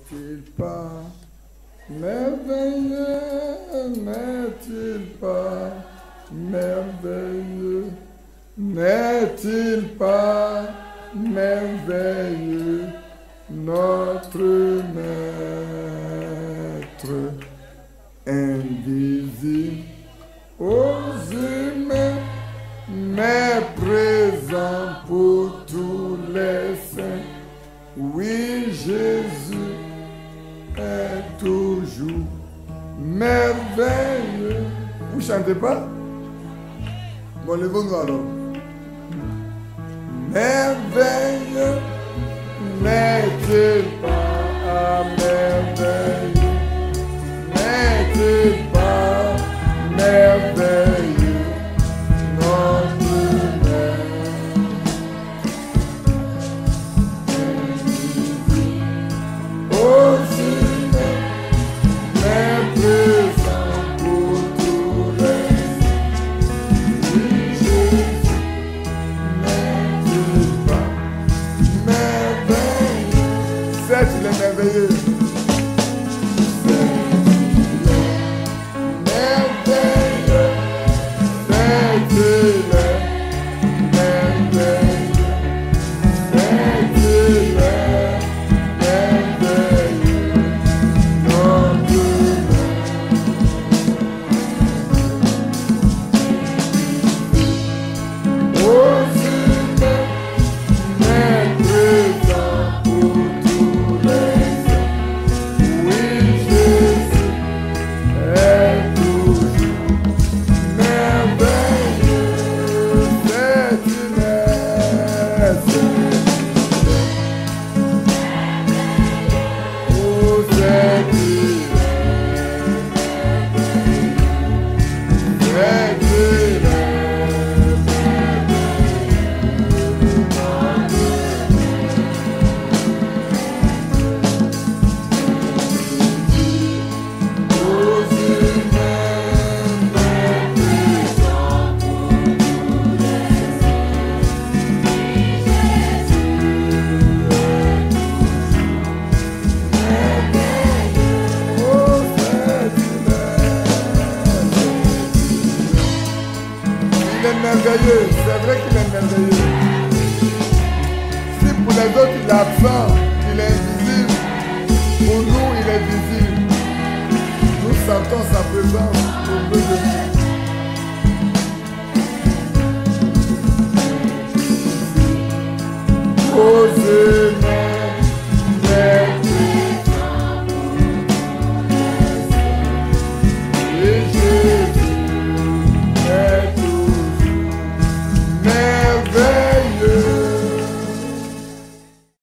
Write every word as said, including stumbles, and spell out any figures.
N'est-il pas merveilleux, n'est-il pas merveilleux, n'est-il pas merveilleux, notre Maître invisible aux humains, mais présent pour tous les saints. Oui, Jésus est toujours merveilleux. Vous chantez pas? Bon, levons-nous alors. Merveilleux, n'est-il pas merveilleux, n'est-il pas merveilleux, notre Maître aux humains, mais présent pour tous les saints. Oui, Jésus n'est-il pas merveilleux? C'est il est merveilleux. C'est vrai qu'il est merveilleux. Si pour les autres il est absent, il est invisible, pour nous il est visible. Nous sentons sa présence au milieu de nous. Aux humains.